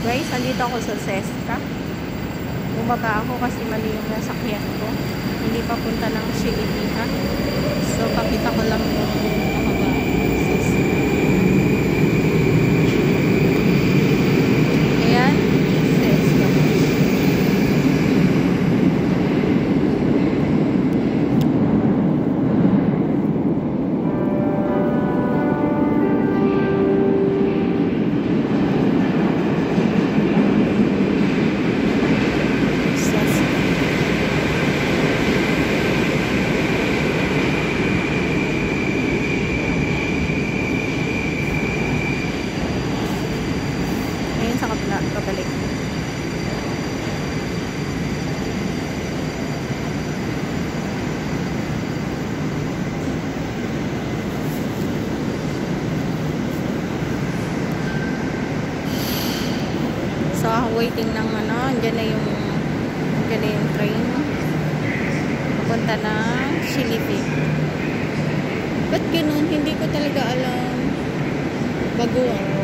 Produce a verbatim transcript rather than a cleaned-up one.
Guys, andito ako sa Seska. Bumaba ako kasi mali yung nasakyan ko. Hindi pa punta ng Shilipiha. So, pakita ko lang yung bumaba. Seska. Ayan. Seska. Sa kapila, pabalik. So, waiting ng ano, andyan na yung andyan na yung train papunta ng Shilipiha. Ba't ganun? Hindi ko talaga alam. Baguhan.